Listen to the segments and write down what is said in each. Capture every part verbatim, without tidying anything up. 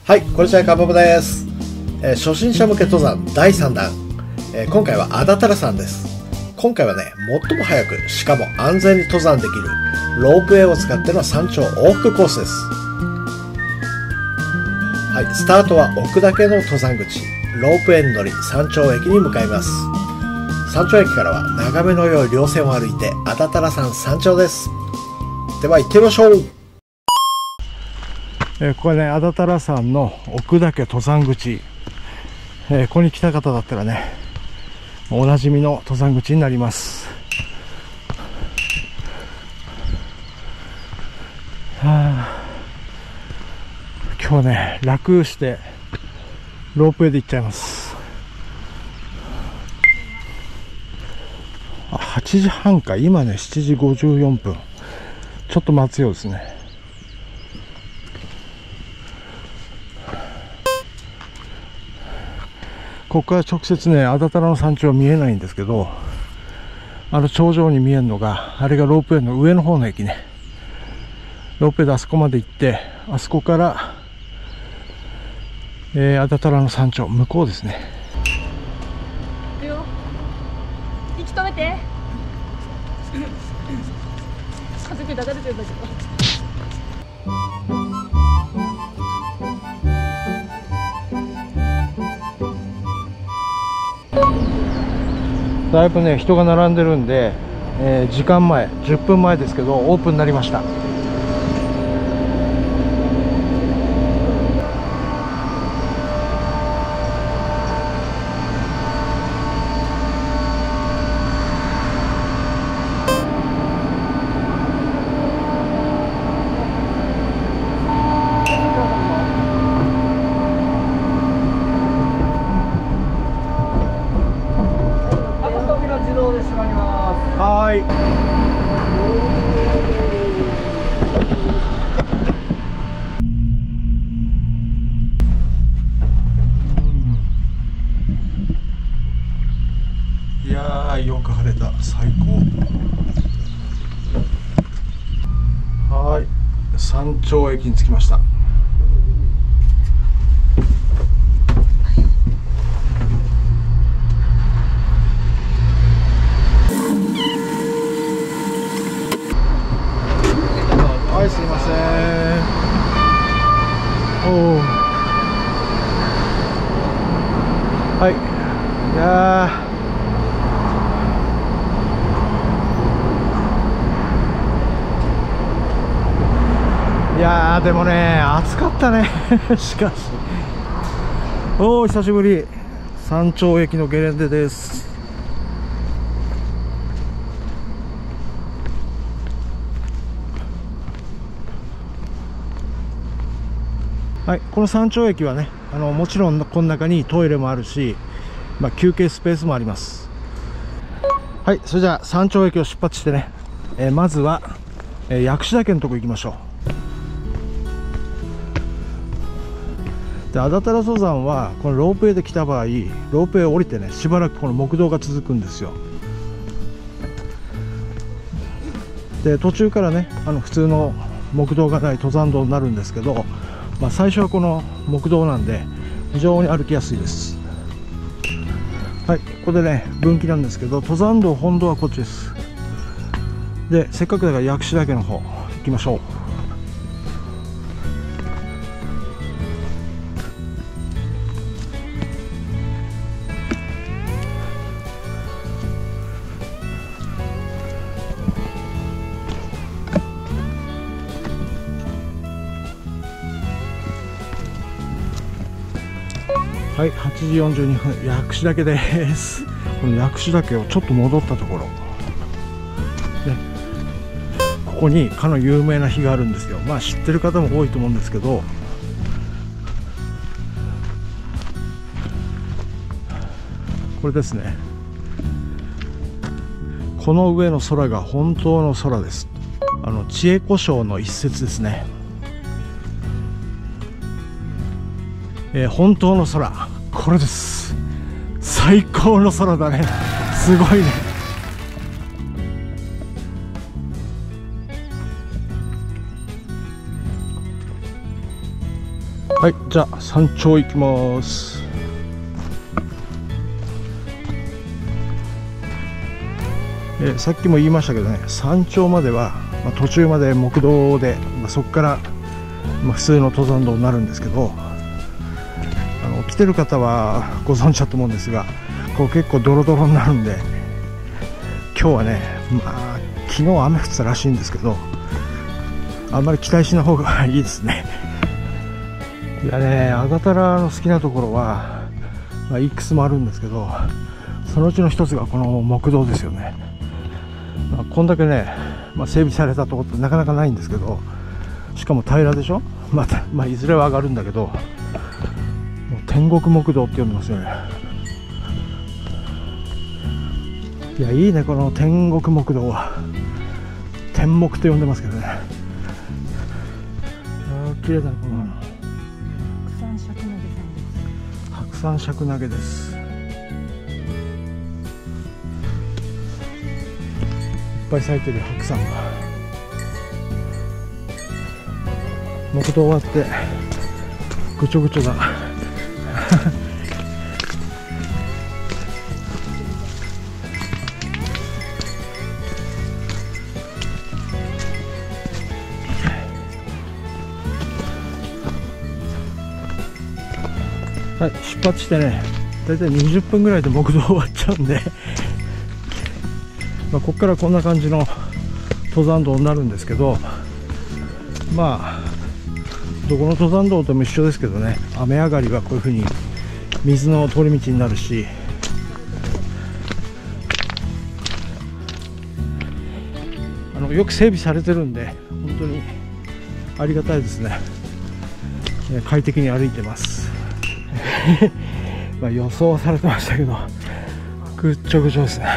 はい、こんにちは、かぼぼです、えー、初心者向け登山だいさんだん、えー、今回は安達太良山です。今回はね、最も早くしかも安全に登山できるロープウェイを使っての山頂往復コースです。はい、スタートは奥岳の登山口、ロープウェイに乗り山頂駅に向かいます。山頂駅からは眺めの良い稜線を歩いて安達太良山山頂です。では行ってみましょう。えー、これね、安達太良山の奥岳登山口、えー、ここに来た方だったらね、おなじみの登山口になります。はあ、今日ね、楽してロープウェイで行っちゃいます。あ、はちじはんか。今ね、しちじごじゅうよんぷん。ちょっと待つようですね。ここから直接ね、安達太良の山頂は見えないんですけど、あの頂上に見えるのが、あれがロープウェイの上の方の駅ね。ロープウェイであそこまで行って、あそこから、えー、安達太良の山頂、向こうですね。 いくよ。息止めて。風吹いた、風吹いたけど。 だいぶね、人が並んでるんで、えー、時間前、じゅっぷんまえですけど、オープンになりました。はい。いやー、よく晴れた。最高。はい、山頂駅に着きました。はい、すいません。おー、はい。いやーいやーでもね、暑かったね。しかし、おー、久しぶり。山頂駅のゲレンデです。はい、この山頂駅はね、あのもちろんこの中にトイレもあるし、まあ、休憩スペースもあります。はい、それじゃあ山頂駅を出発してね、えー、まずは、えー、薬師岳のとこ行きましょう。で、安達太良登山はこのロープウェイで来た場合、ロープウェイを降りてね、しばらくこの木道が続くんですよ。で、途中からね、あの普通の木道がない登山道になるんですけど、まあ、最初はこの木道なんで非常に歩きやすいです。はい、ここでね、分岐なんですけど、登山道本道はこっちです。で、せっかくだから薬師岳の方行きましょう。はい、はちじよんじゅうにふん、薬師岳です。この薬師岳をちょっと戻ったところ、ね、ここにかの有名な碑があるんですよ。まあ知ってる方も多いと思うんですけど、これですね。この上の空が本当の空です。あの智恵子抄の一節ですね。えー、本当の空、これです。最高の空だね。すごいね。 はい、じゃあ山頂行きます。えー、さっきも言いましたけどね、山頂までは、まあ、途中まで木道で、まあ、そこから、まあ、普通の登山道になるんですけど、あの来てる方はご存知だと思うんですが、こう結構ドロドロになるんで、今日はね、まあ、昨日雨降ってたらしいんですけど、あんまり期待しない方がいいですね。いやね、安達太良の好きなところは、まあ、いくつもあるんですけど、そのうちの一つがこの木道ですよね。まあ、こんだけね、まあ、整備されたところってなかなかないんですけど、しかも平らでしょ、まあ、まあ、いずれは上がるんだけど、もう天国木道って呼んでますよね。いや、いいね、この天国木道は。天木と呼んでますけどね。あー、綺麗だね、この白山尺投げです。いっぱい咲いてる白山が。木道終わってぐちょぐちょだ。はい、出発してね、だいたいにじゅっぷんぐらいで木道終わっちゃうんでまあここからこんな感じの登山道になるんですけど、まあどこの登山道とも一緒ですけどね、雨上がりはこういう風に水の通り道になるし、あのよく整備されてるんで本当にありがたいですね。快適に歩いてますまあ予想はされてましたけど、ぐっちょぐちょですね。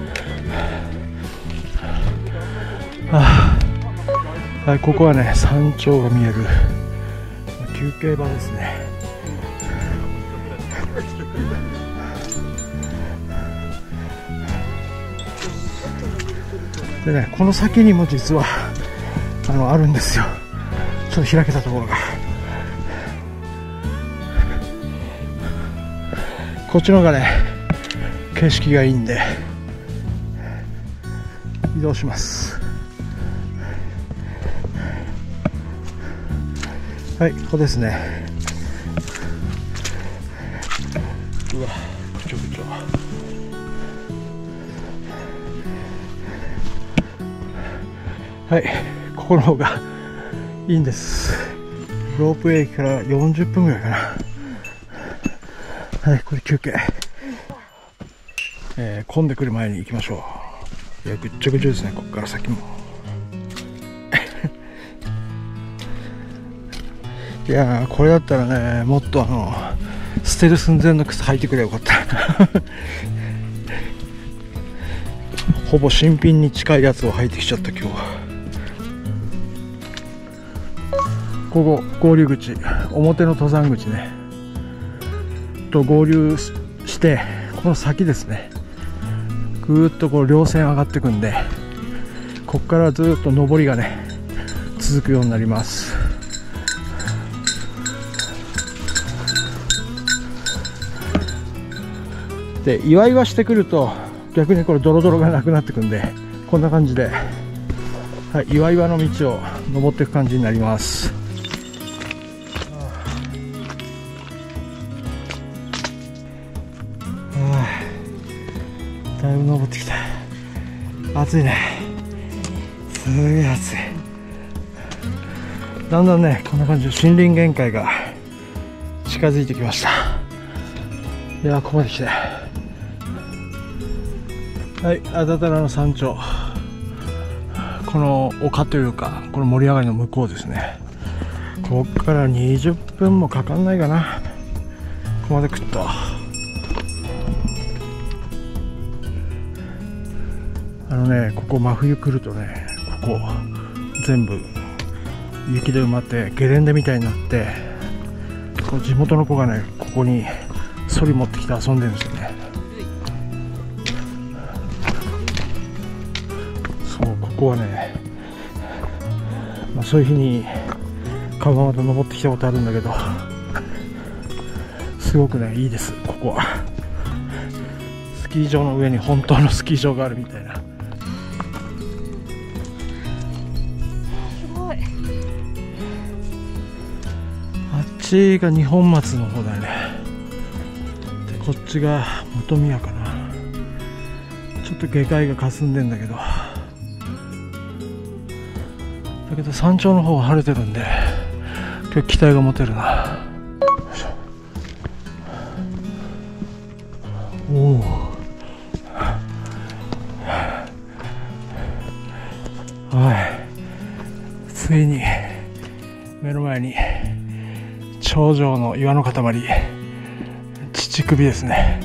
はあ、はい、ここはね、山頂が見える休憩場ですね。でね、この先にも実はあのあるんですよ、ちょっと開けたところが。こっちの方がね、景色がいいんで移動します。はい、ここですね。うわ、ぐちょぐちょ。はい、ここの方がいいんです。ロープウェイからよんじゅっぷんぐらいかな。はい、これ休憩。えー、混んでくる前に行きましょう。いや、ぐっちょぐちょですね、ここから先も。いやー、これだったらね、もっとあの捨てる寸前の靴履いてくれよかったほぼ新品に近いやつを履いてきちゃった今日は。ここ合流口、表の登山口ねと合流して、この先ですね、ぐーっとこう稜線上がっていくんで、ここからずっと上りがね続くようになります。で、岩々してくると逆にこれドロドロがなくなってくんで、こんな感じで、はい、岩々の道を登っていく感じになります。だいぶ登ってきた。暑いね、すげえ暑い。だんだんね、こんな感じで森林限界が近づいてきました。いやー、ここまで来て、はい、安達太良の山頂、この丘というか、この盛り上がりの向こうですね。ここからにじゅっぷんもかかんないかな、ここまで来っと。あのね、ここ真冬来るとね、ここ全部雪で埋まってゲレンデみたいになって、こう地元の子がね、ここにソリ持ってきて遊んでるんですよね。そう、ここはね、まあ、そういう日に川まで登ってきたことあるんだけど、 すごくねいいです。ここはスキー場の上に本当のスキー場があるみたいな。 すごい。 あっちが二本松の方だよね。でこっちが本宮かな。ちょっと下界が霞んでんだけど、だけど山頂の方は晴れてるんで今日期待が持てるな。おお、はい、ついに目の前に頂上の岩の塊、乳首ですね。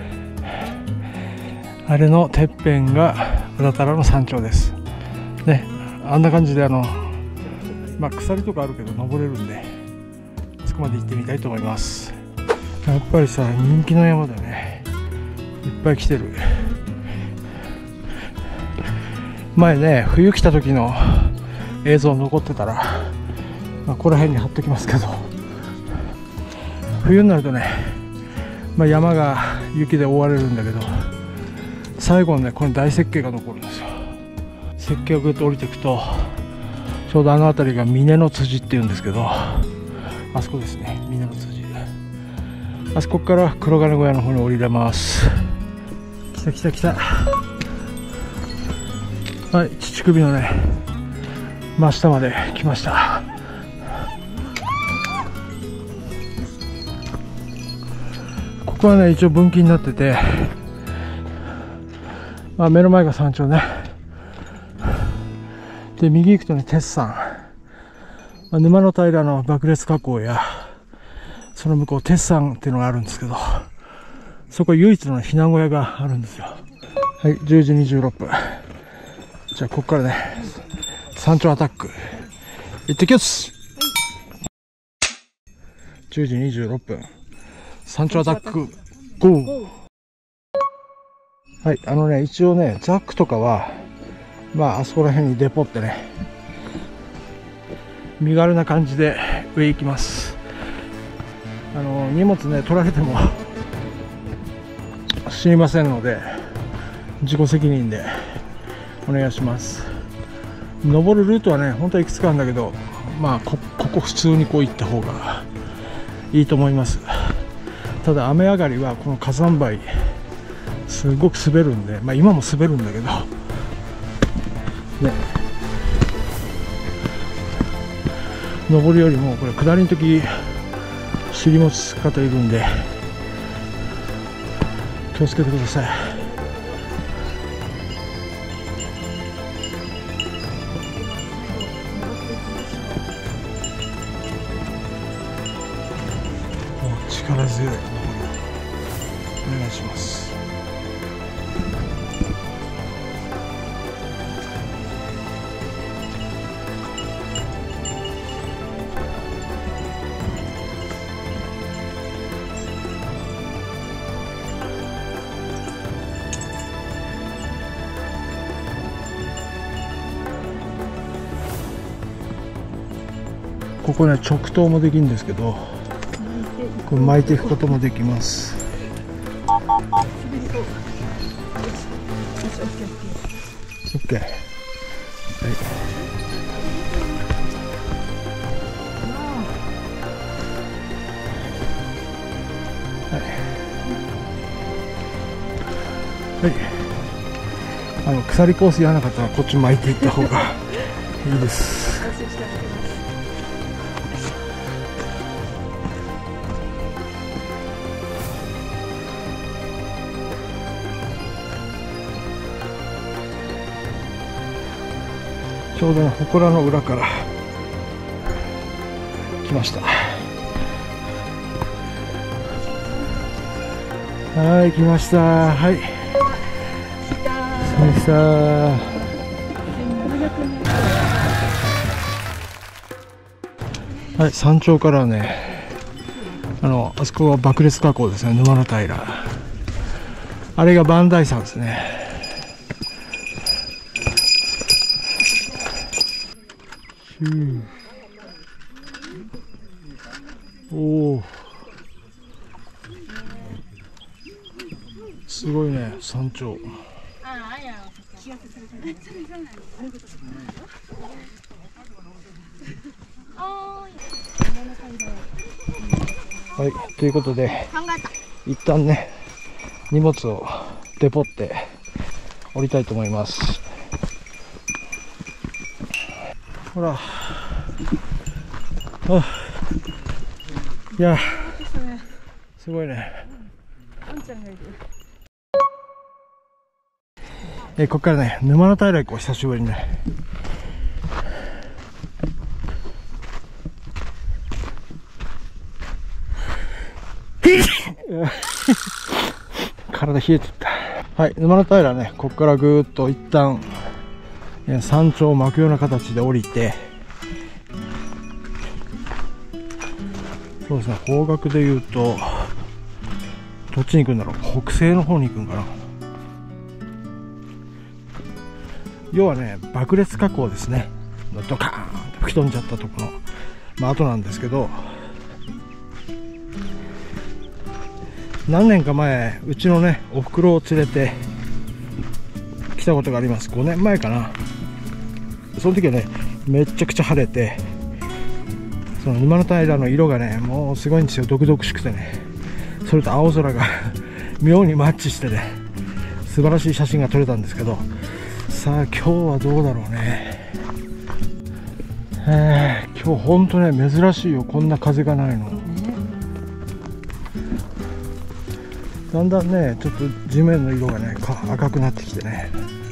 あれのてっぺんが宇多田原の山頂ですね。あんな感じであの、まあ、鎖とかあるけど登れるんで、そこまで行ってみたいと思います。やっぱりさ、人気の山だね。いっぱい来てる。前ね、冬来た時の映像残ってたら、まあ、ここら辺に貼っときますけど、冬になるとね、まあ、山が雪で覆われるんだけど、最後のね、この大雪渓が残るんですよ。雪渓をぐっと降りていくと、ちょうどあの辺りが峰の辻っていうんですけど、あそこですね、峰の辻。あそこから黒金小屋の方に降りれます。来た来た来た。はい、乳首のね真下まで来ました。ここはね一応分岐になってて、まあ、目の前が山頂ね。で右行くとね鉄山、まあ、沼の平の爆裂火口やその向こう鉄山っていうのがあるんですけど、そこ唯一の避難小屋があるんですよ。はい、じゅうじにじゅうろっぷん。じゃあここからね山頂アタック行ってきます。じゅうじにじゅうろっぷん山頂アタックゴー。はい、あのね一応ねザックとかはまああそこら辺にデポってね身軽な感じで上行きます。あの荷物ね取られても知りませんので自己責任でお願いします。登るルートはね本当はいくつかあるんだけど、まあ こ, ここ普通にこう行った方がいいと思います。ただ雨上がりはこの火山灰すごく滑るんで、まあ今も滑るんだけどね、登るよりもこれ下りの時尻持つ方いるんで気をつけてください。力強い登りをお願いします。ここね直投もできるんですけど、これ巻いていくこともできます。OK。はい。はい。あの鎖コースやらなかったらこっち巻いていった方がいいです。ちょうどね、祠の裏から来ました。はい、来ました。はい。来ました。はい、山頂からはね、あの、あそこは爆裂火口ですね、沼の平。あれが磐梯山ですね。おお、 すごいね、山頂。はい、ということで一旦ね荷物をデポって降りたいと思います。ほら、あ、いやすごいね。えここからね沼の平行こう、久しぶりにね。体冷えてった。はい、沼の平ね、ここからぐーっと一旦山頂を巻くような形で降りて、そうですね、方角で言うとどっちに行くんだろう。北西の方に行くんかな。要はね、爆裂火口ですね。ドカーンって吹き飛んじゃったところの、まあ、後なんですけど、何年か前うちのねおふくろを連れて来たことがあります。ごねんまえかな。その時はねめっちゃくちゃ晴れて、その沼の平の色がねもうすごいんですよ。毒々しくてね、それと青空が妙にマッチしてね、素晴らしい写真が撮れたんですけど、さあ今日はどうだろうね。えー、今日ほんとね珍しいよ、こんな風がないの。だんだんねちょっと地面の色がね赤くなってきてね。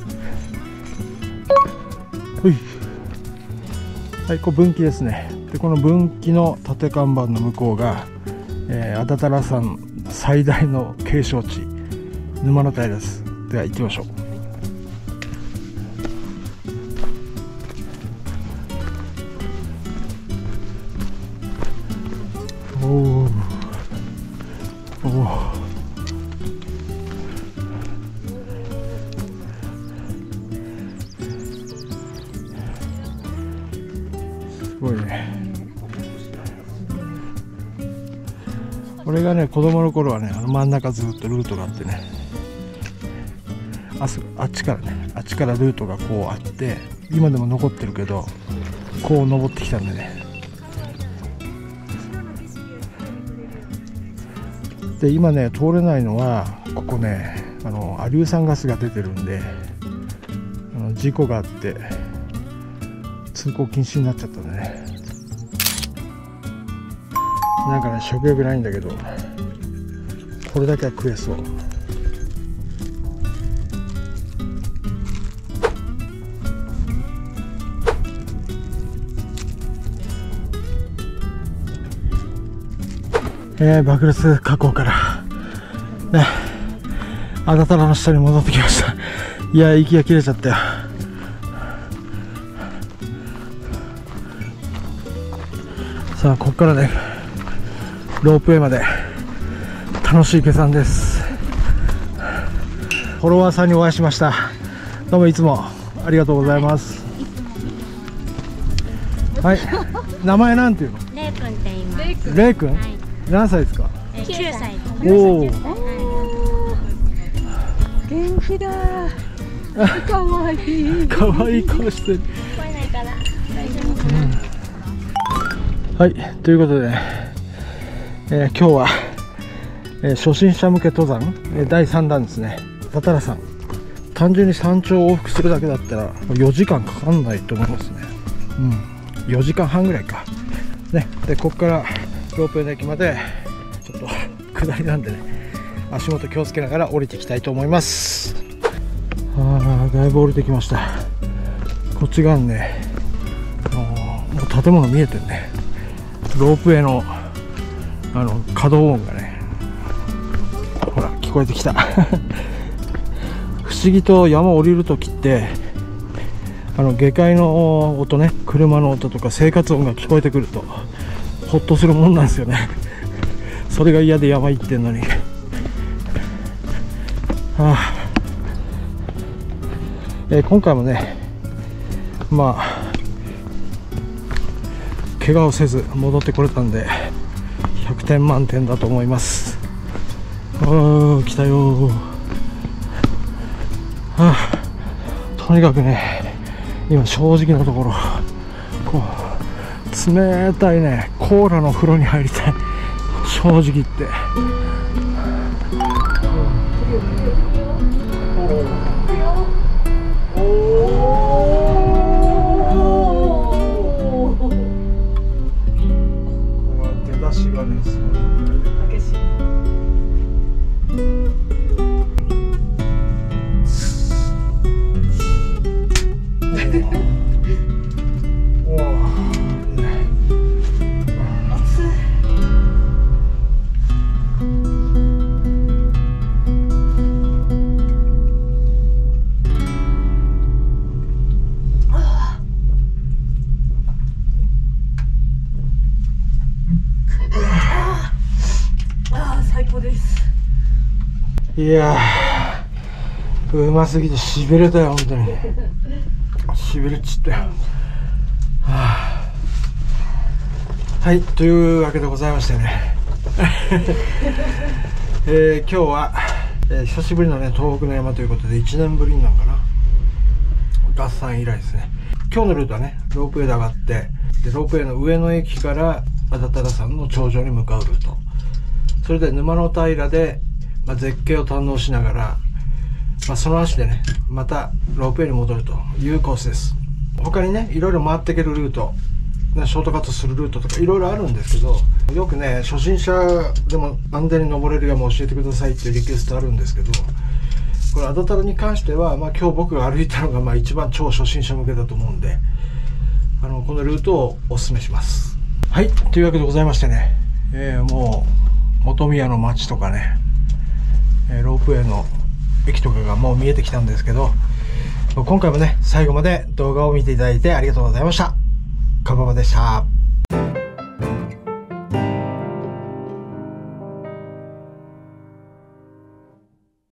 ほい、はい、これ分岐ですね。でこの分岐の縦看板の向こうが、えー、安達太良山最大の景勝地沼の平です。では行ってみましょう。おーおー、すごいね。俺がね子供の頃はね、あの真ん中ずっとルートがあってね、あそあっちからねあっちからルートがこうあって、今でも残ってるけどこう登ってきたんでね。で今ね通れないのはここね、あの亜硫酸ガスが出てるんで、あの事故があって通行禁止になっちゃったんでね。なんかね食欲ないんだけど、これだけは食えそう。えー、爆裂火口からね安達太良の下に戻ってきました。いや息が切れちゃったよ。さあここからねロープウェイまで楽しい下山です。フォロワーさんにお会いしました。どうもいつもありがとうございます。はい、名前なんていうの？ レイ君って言います。 レイ君、はい、何歳ですか？ きゅうさい。 おお、 元気だ。かわいい。 かわいい顔してる。 聞こえないから大丈夫。 うん、はい、ということで、ねえー、今日は、えー、初心者向け登山、えー、だいさんだんですね。安達太良山、単純に山頂を往復するだけだったらよじかんかかんないと思いますね。うん、よじかんはんぐらいかね。でここからロープウェイの駅までちょっと下りなんでね、足元気をつけながら降りていきたいと思います。あー、だいぶ降りてきました。こっち側にね、もう建物見えてるね。ロープウェイのあの稼働音がね、ほら聞こえてきた。不思議と山を降りるときってあの下界の音ね、車の音とか生活音が聞こえてくるとホッとするもんなんですよね。それが嫌で山行ってんのに。はあ、えー、今回もねまあ怪我をせず戻ってこれたんでひゃくてん満点だと思います。あー来たよー。 あ、とにかくね、今正直なところこう冷たいねコーラの風呂に入りたい、正直言って。出しがね、すごい激しい。おお、いいね。熱い。いやー、うますぎてしびれたよ、本当に。しびれちったよ。はあ、はい、というわけでございましてね、えー、今日は、えー、久しぶりのね東北の山ということでいちねんぶりになんかな、合算以来ですね。今日のルートはねロープウェイで上がって、でロープウェイの上野駅から安達太良山の頂上に向かうルート、それで沼の平でまあ、絶景を堪能しながら、まあ、その足でねまたロープウェイに戻るというコースです。他にねいろいろ回っていけるルート、ね、ショートカットするルートとかいろいろあるんですけど、よくね初心者でも安全に登れる山を教えてくださいっていうリクエストあるんですけど、これ安達太良に関しては、まあ、今日僕が歩いたのがまあ一番超初心者向けだと思うんで、あのこのルートをおすすめします。はい、というわけでございましてね、えー、もう本宮の街とかねロープウェイの駅とかがもう見えてきたんですけど、今回もね最後まで動画を見ていただいてありがとうございました。かばばでした。